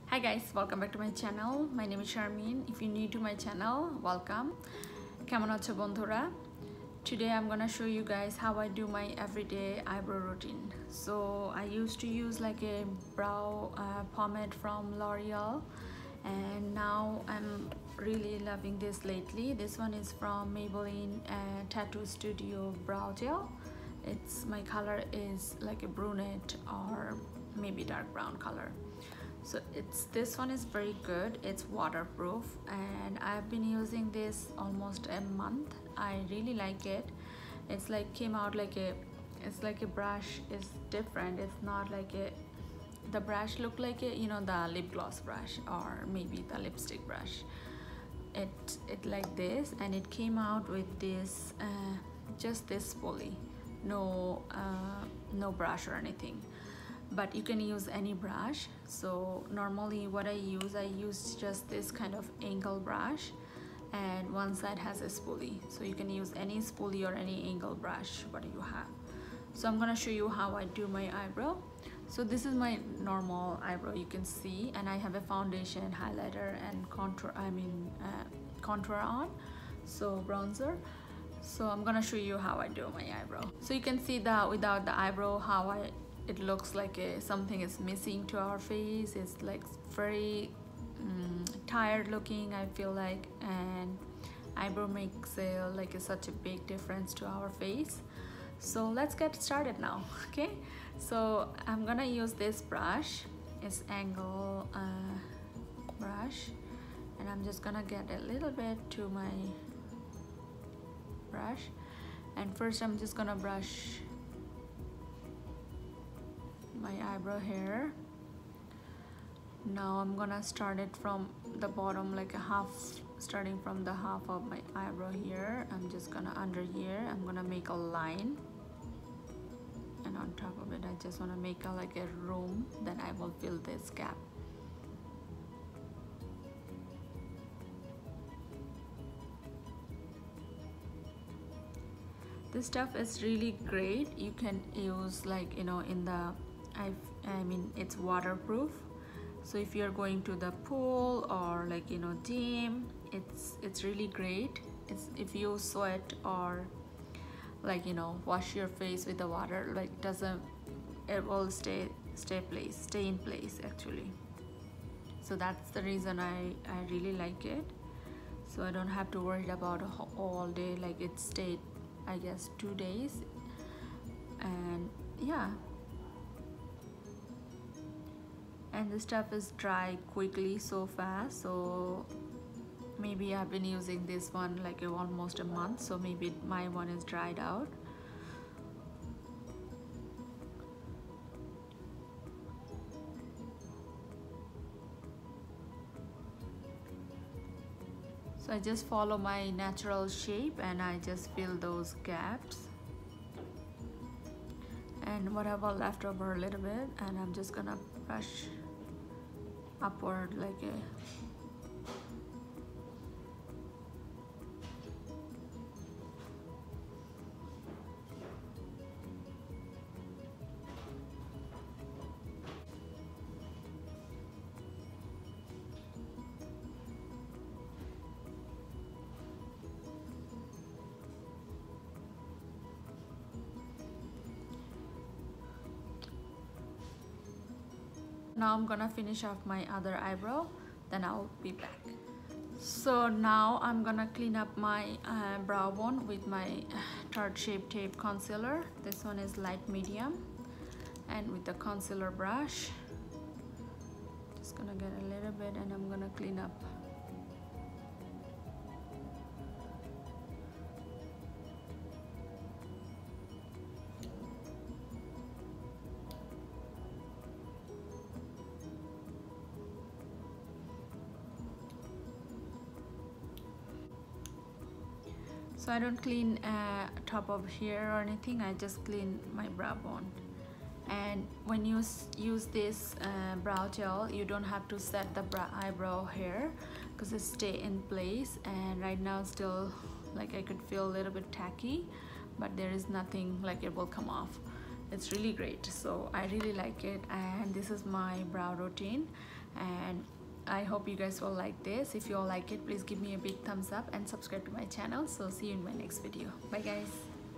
Hi guys, welcome back to my channel. My name is Sharmeen. If you're new to my channel, welcome. কেমন আছো বন্ধুরা? Today I'm gonna show you guys how I do my everyday eyebrow routine. So I used to use like a brow pomade from L'Oreal, and now I'm really loving this lately. This one is from Maybelline Tattoo Studio Brow Gel. My color is like a brunette or maybe dark brown color. So this one is very good. It's waterproof and I've been using this almost a month. I really like it. It's like came out like it's like a brush. It's different. It's not like the brush looked like the lip gloss brush or maybe the lipstick brush. It like this, and it came out with this just this spoolie, no brush or anything, but you can use any brush. So normally what I use just this kind of angle brush, and one side has a spoolie, so you can use any spoolie or any angle brush what you have. So I'm gonna show you how I do my eyebrow. So this is my normal eyebrow, you can see, and I have a foundation, highlighter, and contour on, so bronzer. So I'm gonna show you how I do my eyebrow. So you can see that without the eyebrow how it looks like something is missing to our face. It's like very tired looking, I feel like, and eyebrow makes such a big difference to our face. So let's get started now. Okay, so I'm gonna use this brush. It's angle brush, and I'm just gonna get a little bit to my brush, and first I'm just gonna brush my eyebrow hair. Now I'm gonna start it from the bottom, like a half, starting from the half of my eyebrow here. I'm just gonna under here, I'm gonna make a line, and on top of it I just want to make like a room that I will fill this gap. This stuff is really great. You can use like in the I mean it's waterproof, so if you're going to the pool or like gym, it's really great. If you sweat or like wash your face with the water, like it will stay in place actually. So that's the reason I really like it. So I don't have to worry about all day, like it stayed I guess 2 days, and yeah, and the stuff is dry quickly, so fast. So maybe I've been using this one like almost a month, so maybe my one is dried out. So I just follow my natural shape and I just fill those gaps, and whatever left over a little bit, and I'm just gonna brush upward like a Now I'm gonna finish off my other eyebrow, then I'll be back. So now I'm gonna clean up my brow bone with my Tarte Shape Tape concealer. This one is light medium, and with the concealer brush just gonna get a little bit, and I'm gonna clean up. So I don't clean top of here or anything, I just clean my brow bone. And when you use this brow gel, you don't have to set the eyebrow hair because it stay in place. And right now still like I could feel a little bit tacky, but there is nothing like it will come off. It's really great, so I really like it. And this is my brow routine. and I hope you guys will like this. If you all like it, please give me a big thumbs up and subscribe to my channel. So see you in my next video. Bye guys.